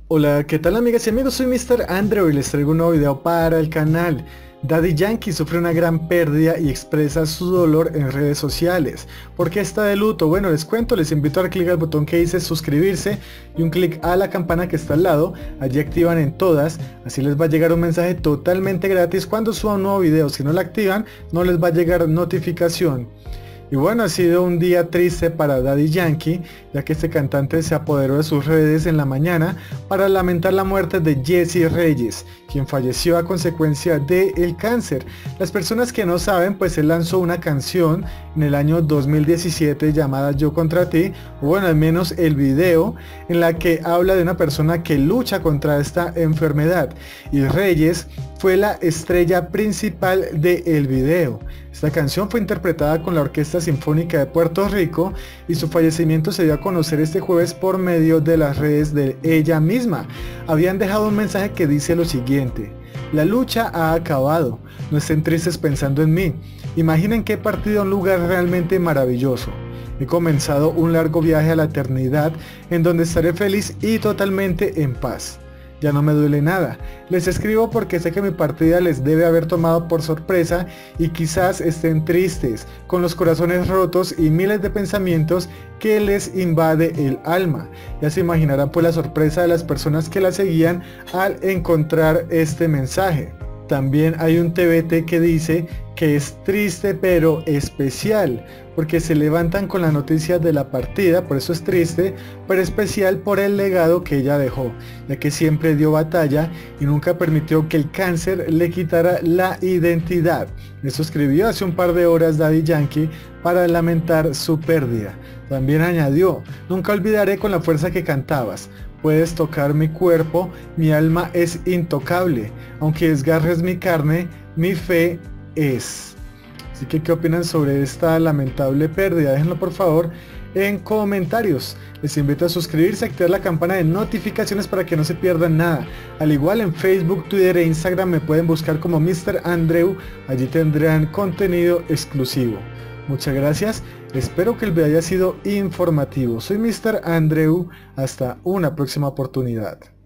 Hola, ¿qué tal amigas y amigos? Soy Mr. Andrew y les traigo un nuevo video para el canal. Daddy Yankee sufre una gran pérdida y expresa su dolor en redes sociales. ¿Por qué está de luto? Bueno, les cuento, les invito a dar clic al botón que dice suscribirse y un clic a la campana que está al lado. Allí activan en todas, así les va a llegar un mensaje totalmente gratis cuando suba un nuevo video. Si no la activan, no les va a llegar notificación. Y bueno, ha sido un día triste para Daddy Yankee, ya que este cantante se apoderó de sus redes en la mañana para lamentar la muerte de Jessie Reyes, quien falleció a consecuencia del cáncer. Las personas que no saben, pues él lanzó una canción en el año 2017 llamada Yo contra ti, o bueno, al menos el video, en la que habla de una persona que lucha contra esta enfermedad. Y Reyes fue la estrella principal del video. Esta canción fue interpretada con la Orquesta Sinfónica de Puerto Rico y su fallecimiento se dio a conocer este jueves por medio de las redes de ella misma. Habían dejado un mensaje que dice lo siguiente: la lucha ha acabado, no estén tristes pensando en mí, imaginen que he partido a un lugar realmente maravilloso. He comenzado un largo viaje a la eternidad en donde estaré feliz y totalmente en paz. Ya no me duele nada. Les escribo porque sé que mi partida les debe haber tomado por sorpresa y quizás estén tristes, con los corazones rotos y miles de pensamientos que les invade el alma. Ya se imaginarán pues la sorpresa de las personas que la seguían al encontrar este mensaje. También hay un TBT que dice que es triste pero especial, porque se levantan con la noticia de la partida, por eso es triste, pero especial por el legado que ella dejó, ya que siempre dio batalla y nunca permitió que el cáncer le quitara la identidad. Eso escribió hace un par de horas Daddy Yankee para lamentar su pérdida. También añadió: nunca olvidaré con la fuerza que cantabas. Puedes tocar mi cuerpo, mi alma es intocable, aunque desgarres mi carne, mi fe es. Así que, ¿qué opinan sobre esta lamentable pérdida? Déjenlo por favor en comentarios. Les invito a suscribirse, activar la campana de notificaciones para que no se pierdan nada. Al igual en Facebook, Twitter e Instagram me pueden buscar como Mr. Andrew, allí tendrán contenido exclusivo. Muchas gracias, espero que el video haya sido informativo. Soy Mr. Andrew, hasta una próxima oportunidad.